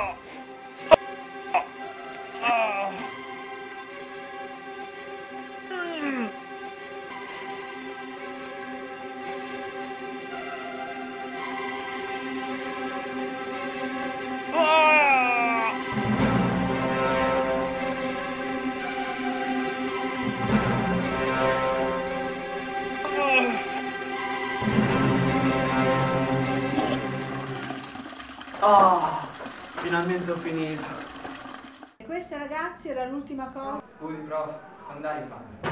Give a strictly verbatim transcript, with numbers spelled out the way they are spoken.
Oh, finalmente ho finito. E questa, ragazzi, era l'ultima cosa. Scusi, prof, posso andare in bagno?